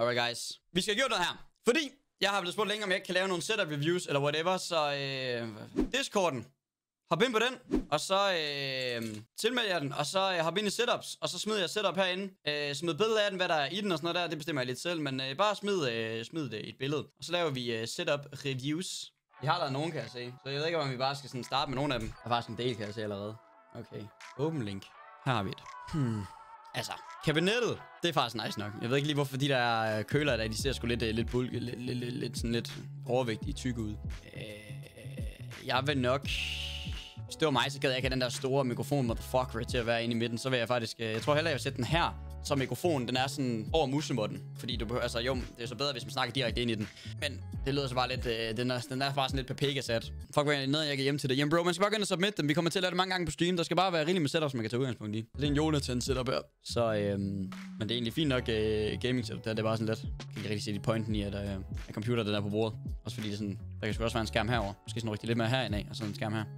Alright guys, vi skal gøre noget her, fordi jeg har blevet spurgt længe, om jeg ikke kan lave nogle setup reviews eller whatever, så Discorden, hop ind på den, og så tilmeld jeg den, og så hop ind i setups, og så smider jeg setup herinde, smid billeder af den, hvad der er i den og sådan noget der, det bestemmer jeg lidt selv, men bare smid det i et billede, og så laver vi setup reviews. Vi har lavet nogen, kan jeg se, så jeg ved ikke, om vi bare skal sådan starte med nogle af dem. Der er faktisk en del, kan jeg se allerede. Okay, open link, her har vi det. Altså, kabinettet, det er faktisk nice nok. Jeg ved ikke lige, hvorfor de der køler der, de ser sgu lidt bulke, lidt overvægtige, tykke ud. Jeg vil nok... Hvis det var mig, så gad jeg ikke have den der store mikrofon motherfucker til at være inde i midten. Så vil jeg faktisk... Jeg tror hellere, jeg vil sætte den her. Så mikrofonen, den er sådan over musemåtten. Fordi du behøver... Altså jo, det er så bedre, hvis man snakker direkte ind i den. Men det lyder så bare lidt... Den er bare sådan lidt Papega-sat. Fuck, hvad jeg kan hjem til det. Jamen bro, man skal bare gå ind og submit dem. Vi kommer til at lave det mange gange på stream. Der skal bare være rigeligt med setups, man kan tage udgangspunkt i. Det er en Jonathan setup her. Så men det er egentlig fint nok gaming setup. Det er bare sådan lidt... Jeg kan ikke rigtig se de pointen i, at computer den er på bordet. Også fordi det er sådan... Der kan sgu også være en skærm herover. Måske sådan rigtig lidt mere herinde af, og sådan en skærm her.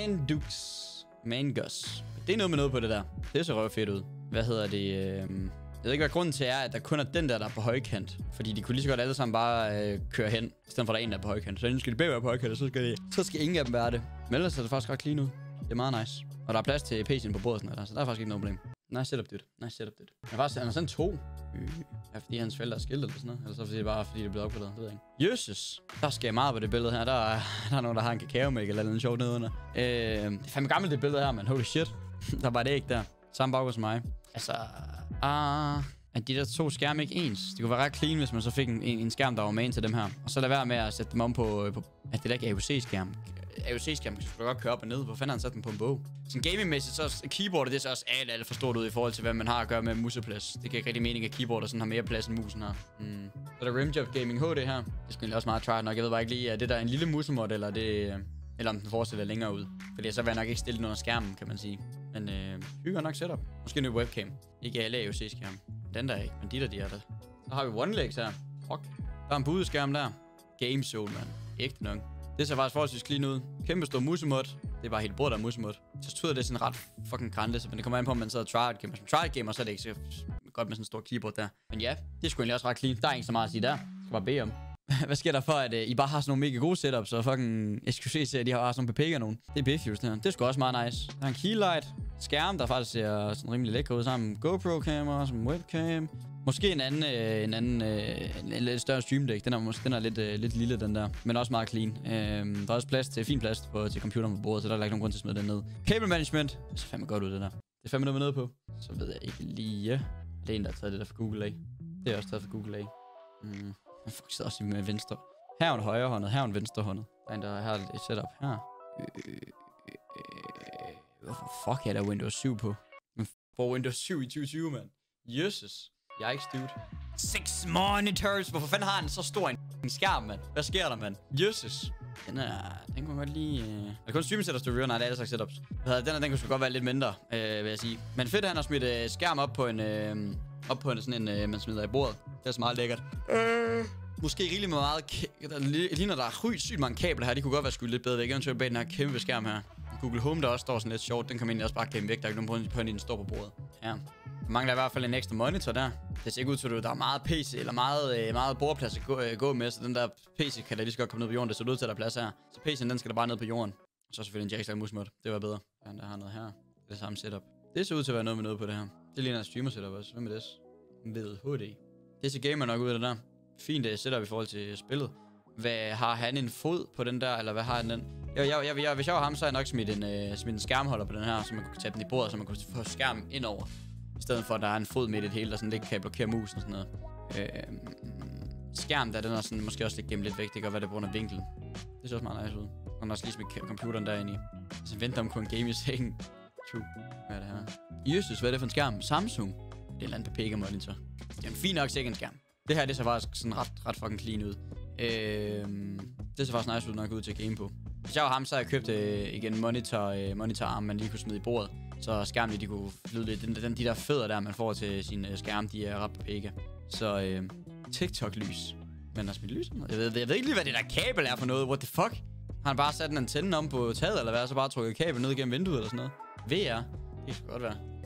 Mangus. Det er noget med noget på det der. Det ser røvfedt ud. Hvad hedder det? Jeg ved ikke, hvad grunden til er, at der kun er den der er på højkant. Fordi de kunne lige så godt alle sammen bare køre hen, i stedet for der er en, der er på højkant. Så skal de begge være på højkant, og så skal ingen af dem være det. Men ellers er det faktisk ret clean ud. Det er meget nice. Og der er plads til PC'en på bordet, sådan der, så der er faktisk ikke noget problem. Nice setup, dude. Nice setup, dude. Han er sådan 2. Ja, fordi hans forældre er skilt eller sådan noget. Eller så fordi det bare fordi det er blevet opgraderet. Det ved jeg ikke. Jesus. Der sker meget på det billede her. Der er nogen, der har en kakaomælk eller noget sjovt nedenunder. Det er fandme gammelt det billede her, man. Holy shit. Der var det ikke der. Samme baggrund som mig. Altså... Er de der 2 skærme ikke ens? Det kunne være ret clean, hvis man så fik en skærm, der var med ind til dem her. Og så lad være med at sætte dem om på at det der ikke er AOC-skærm. AOC-skærm kan du godt køre op og ned. Hvor fanden har han sat den på en bog? Så gaming-mæssigt, så keyboardet, det er så også alt for stort ud i forhold til, hvad man har at gøre med museplads. Det giver ikke rigtig mening, at keyboardet sådan har mere plads end musen her. Så er der Rimjob Gaming HD her. Det skal egentlig også meget try nok. Jeg ved bare ikke lige, er det der en lille musemod, eller om den fortsætter længere ud. Fordi så vil jeg nok ikke stille den under skærmen, kan man sige. Men hygger nok setup. Måske en ny webcam. Ikke alle AOC-skærm. Den der ikke, men de er der. Så har vi OneLegs her. Fuck. Der er en budeskærm der. Game Zone, man. Ægte nok. Det ser faktisk forholdsvis clean ud. Kæmpe stor musemod. Det er bare helt bordet af musemod. Tastaturet det er sådan ret fucking grænløst, men det kommer an på, om man sidder og try-out-gamer. Som try-out-gamer, så er det ikke så godt med sådan en stor keyboard der. Men ja, det er sgu egentlig også ret clean. Der er ikke så meget at sige der. Skal bare bede om. Hvad sker der for, at I bare har sådan nogle mega gode setups, og fucking SQC-serier, de har sådan nogle Papega nogen. Det er biffjust her. Det er sgu også meget nice. Der er en keylight. Skærm, der faktisk ser sådan rimelig lækker ud sammen. GoPro-kamera, som webcam. Måske en lidt større stream deck. Den er lidt lille, den der. Men også meget clean. Der er også fin plads til computeren på bordet, så der er ikke nogen grund til at smide den ned. Cable management. Det ser fandme godt ud, det der. Det er fandme noget med noget på. Så ved jeg ikke lige. Det er en, der har taget det der fra Google af. Det er også taget fra Google af. Jeg sidder også med venstre. Her er en højrehåndet, her er en venstrehåndet. Der er en, der har et setup her. Hvorfor fuck er der Windows 7 på? Men for Windows 7 i 2020, mand. Jesus. Yikes, dude. 6 monitors. Hvorfor fanden har han så stor en skærm, mand? Hvad sker der, mand? Jesus. Den kunne godt lige... Er det kun stream setups, du rører? Nej, det er alle slags setups. Den kunne sgu godt være lidt mindre, vil jeg sige. Men fedt, han har smidt skærm op på en sådan en, man smider i bordet. Det er så meget lækkert. Måske rigeligt med meget... Der ligner, der er sygt mange kabler her. De kunne godt være skudt lidt bedre væk. Eventuelt bag den her kæmpe skærm her. Google Home, der også står sådan lidt sjovt. Den kan man egentlig også bare gemme væk. Der er ikke nogen på, at den står på bordet. Ja. Der mangler i hvert fald en ekstra monitor der. Det ser ikke ud til, at der er meget PC eller meget bordplads at gå med. Så den der PC kan da lige så godt komme ned på jorden. Det ser ud til, at der er plads her. Så PC'en, den skal der bare ned på jorden. Og så selvfølgelig en jackslag musmod. Det var bedre. Ja, der har noget her. Det er samme setup. Det ser ud til at være noget med noget på det her. Det ligner en streamer setup også. Hvem er det? Ved HD. Det ser gamer nok ud af det der. Fint setup i forhold til spillet. Hvad har han en fod på den der, eller hvad har han den? Hvis jeg var ham, så havde jeg nok smidt en skærmholder på den her, så man kunne tage den i bordet, så man kunne få skærmen indover. I stedet for, at der er en fod midt i det hele, der sådan lidt kan blokere musen og sådan noget. Skærm der, den er sådan måske også lidt gemt lidt væk. Det kan godt være, det er på grund af vinklen. Det ser også meget nice ud. Og den har også lige smidt computeren derinde i. Så venter om kun en game i sengen. True. Hvad er det her? Jesus, hvad er det for en skærm? Samsung. Det er en eller anden Papega monitor. Det er en fin nok second skærm. Det her, det ser faktisk sådan ret fucking clean ud. Det ser faktisk nice ud, når jeg går ud til at game på. Hvis jeg var ham, så havde jeg købt igen monitorarm, man lige kunne smide i bordet. Så skærmen, de kunne lyde lidt. De der fødder der, man får til sin skærm, de er ret Papega. Så TikTok-lys. Men der er smidt lys. Jeg ved ikke lige, hvad det der kabel er for noget. What the fuck? Har han bare sat en antenne om på taget, eller hvad? Så bare trukket kabel ned gennem vinduet eller sådan noget? VR? Det kan godt være.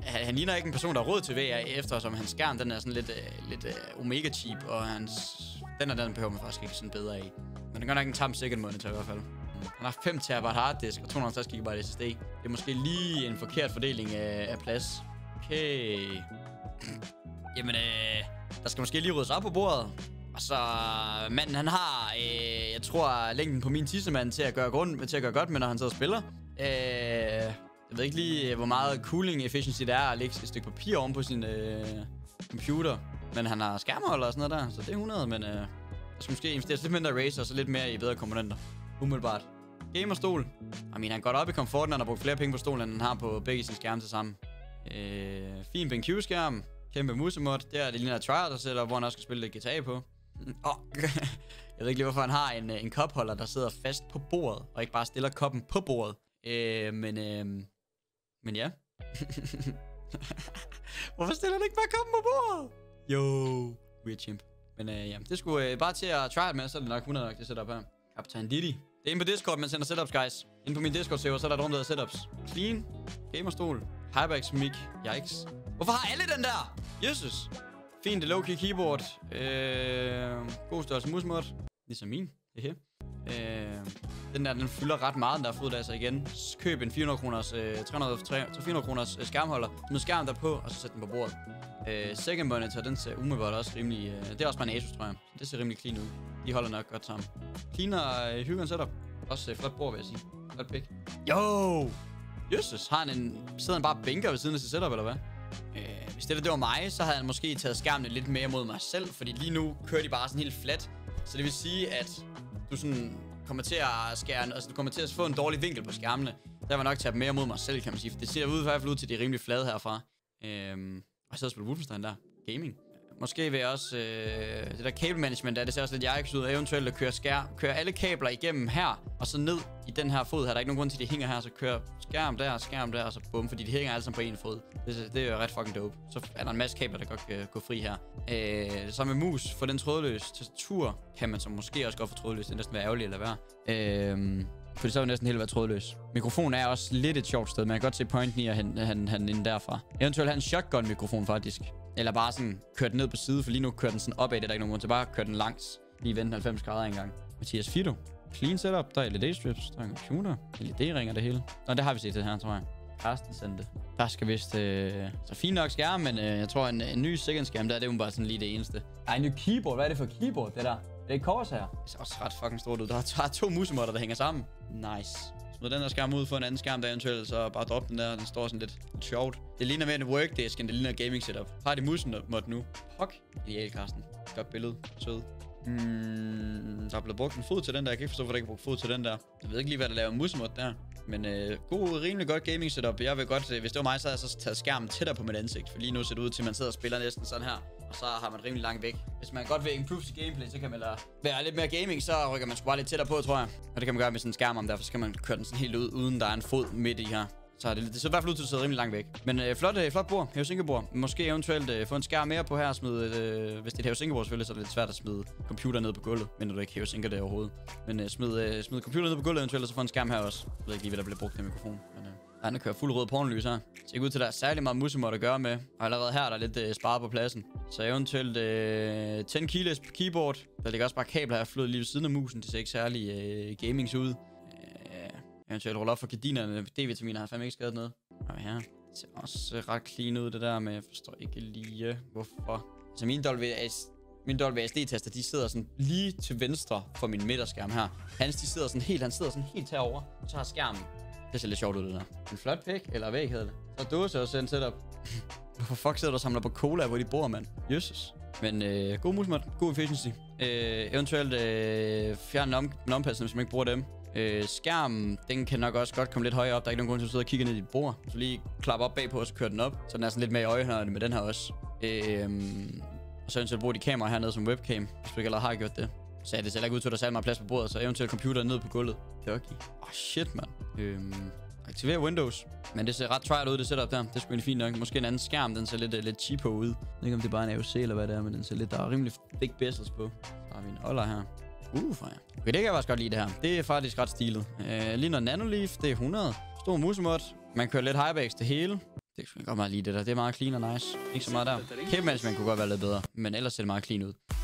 han ligner ikke en person, der har råd til VR, eftersom hans skærm, den er sådan lidt omega cheap, og den behøver man faktisk ikke sådan bedre af. Men den gør nok en tam second monitor i hvert fald. Han har 5 TB harddisk og 250 GB SSD. Det er måske lige en forkert fordeling af plads. Okay. Jamen, der skal måske lige ryddes op på bordet. Og så manden, han har, jeg tror, længden på min tissemand til at gøre godt med, når han sidder og spiller. Jeg ved ikke lige, hvor meget cooling efficiency det er at lægge et stykke papir oven på sin computer. Men han har skærmholder og sådan noget der, så det er 100, men der skal måske investeres lidt mindre i Razer og så lidt mere i bedre komponenter. Umiddelbart. Gamerstol. Han er godt op i komforten, han har brugt flere penge på stolen, end han har på begge sine skærme til sammen. Fin BenQ-skærm. Kæmpe musemod. Der er det ligner Trial, der sætter, hvor han også skal spille lidt GTA på. Jeg ved ikke lige, hvorfor han har en kopholder, der sidder fast på bordet, og ikke bare stiller koppen på bordet. Men ja. Hvorfor stiller han ikke bare koppen på bordet? Jo. Weird chimp. Men ja, det skulle bare til at try med, så er det nok 100 nok, det setup her. Kaptajn Diddy. Det er inde på Discord, man sender setups, guys. Inde på min Discord-server, så er der et rum, der hedder setups. Clean. Gamerstol. HyperX mic. Yikes. Hvorfor har alle den der? Jesus. Fint, det low-key keyboard. God størrelse musmod. Ligesom min. Den der, den fylder ret meget, den der fod der, så igen. Køb en 400 kroners skærmholder. Smid skærmen der på, og så sæt den på bordet. Second monitor, den ser umiddelbart også rimelig... det er også bare en Asus, tror jeg. Det ser rimelig clean ud. De holder nok godt sammen. Clean og hyggen setup. Også flot bord, vil jeg sige. Flot pick. Jo! Jesus, sidder han bare bænker ved siden af sit setup, eller hvad? Hvis det var mig, så havde han måske taget skærmene lidt mere mod mig selv. Fordi lige nu kører de bare sådan helt flat. Så det vil sige, at du sådan kommer til at skære... Altså, du kommer til at få en dårlig vinkel på skærmene. Der var nok tage dem mere mod mig selv, kan man sige. For det ser i hvert fald ud til, at de er rimelig flade herfra. Og så spiller Wolfenstein der. Gaming. Måske vil jeg også... det der cable management der, det ser også lidt Yikes ud. Eventuelt at køre alle kabler igennem her, og så ned i den her fod her. Der er ikke nogen grund til, at de hænger her, så kører skærm der, og så bum. Fordi de hænger alle sammen på en fod. Det er jo ret fucking dope. Så er der en masse kabler, der godt kan gå fri her. Så med mus, for den trådløs. Tastatur kan man så måske også godt få trådløs. Det er næsten være ærgerligt at lade være. For så er jo næsten helt været trådløs. Mikrofonen er også lidt et sjovt sted. Man kan godt se pointen i at han ind derfra. Eventuelt have en shotgun-mikrofon faktisk. Eller bare sådan køre den ned på side, for lige nu kører den sådan opad. Det er der ikke nogen grund til. Bare køre den langs. Lige vente 90 grader engang. Mathias Fido. Clean setup. Der er LED-strips. Der er en computer. LED-ringer det hele. Nå, det har vi set det her, tror jeg. Carsten sendte. Der skal vist... så fint nok skærm, men jeg tror en ny second skærm der, det er jo bare sådan lige det eneste. Ej, en ny keyboard. Hvad er det for keyboard, det der? Det er ikke covers her. Det ser også ret fucking stort ud. Der er 2 musemotter, der hænger sammen. Nice. Smid den der skærm ud for en anden skærm der eventuelt, så bare drop den der. Den står sådan lidt sjovt. Det ligner mere en workdesk, end det ligner gaming setup. Har de musemod nu? Pok. Ideal, Carsten. Godt billede. Sød. Der er blevet brugt en fod til den der. Jeg kan ikke forstå, hvorfor der ikke er brugt fod til den der. Jeg ved ikke lige, hvad der laver musemod der. Men rimelig godt gaming setup. Jeg vil godt, hvis det var mig, så havde jeg så taget skærmen tættere på mit ansigt. For lige nu ser det ud til, at man sidder og spiller næsten sådan her. Og så har man rimelig langt væk. Hvis man godt vil improve sit gameplay, så kan man da være lidt mere gaming, så rykker man sgu bare lidt tættere på, tror jeg. Og det kan man gøre med sådan en skærm om, derfor skal man køre den sådan helt ud, uden der er en fod midt i her. Så det ser i hvert fald ud til at sidde rimelig langt væk. Men flot bord, Helsinki-bord. Måske eventuelt få en skærm mere på her og smide, hvis det er et Helsinki-bord selvfølgelig, så er det lidt svært at smide computer ned på gulvet. Men du ikke Helsinki det overhovedet. Men smid computer ned på gulvet eventuelt, og så få en skærm her også. Jeg ved ikke lige, hvad der bliver brugt til mikrofon. Men der kører fuld rød pornolys her. Det ser ikke ud til, at der er særlig meget musemod at gøre med. Og allerede her der er lidt sparet på pladsen. Så eventuelt 10 keyless på keyboard. Der ligger også bare kabler her flødet lige ved siden af musen. Det ser ikke særlig gamings ud. Eventuelt rulle op for gardinerne. D-vitaminer har fandme ikke skadet noget. Og her. Det ser også ret clean ud det der, men jeg forstår ikke lige hvorfor. Altså min WSD-taster, de sidder sådan lige til venstre for min midterskærm her. Han sidder sådan helt herovre. Så har skærmen. Det ser lidt sjovt ud, det der. En flot pick, eller væg hedder det. Så dåse også en setup. Hvorfor fuck sidder du og samler på cola, hvor de bor, mand? Jesus. Men god musemod, god efficiency. Eventuelt fjerne numpadsene, hvis man ikke bruger dem. Skærmen, den kan nok også godt komme lidt højere op. Der er ikke nogen grund til at sidde og kigge ned i dit bord. Så lige klappe op bagpå, og så kører den op. Så den er sådan lidt mere i øjehørende med den her også. Og så eventuelt bruge de kameraer hernede som webcam, hvis du ikke allerede har gjort det. Så det ser ikke ud til, at der er særlig meget plads på bordet, så eventuelt computeren ned på gulvet. Det er okay. Shit, mand. Aktivere Windows. Men det ser ret trial ud, det setup der. Det er sgu egentlig fint nok. Måske en anden skærm, den ser lidt cheapo ud. Jeg ved ikke, om det er bare en AOC eller hvad det er, men den ser lidt... Der er rimelig big bezels på. Så har vi en holder her. For ja. Okay, det kan jeg faktisk godt lide det her. Det er faktisk ret stilet. Lige noget Nanoleaf, det er 100. Stor musemod. Man kører lidt HyperX det hele. Det kan godt meget lide det der. Det er meget clean og nice. Ikke så meget der. Cape management kunne godt være lidt bedre, men ellers ser det meget clean ud.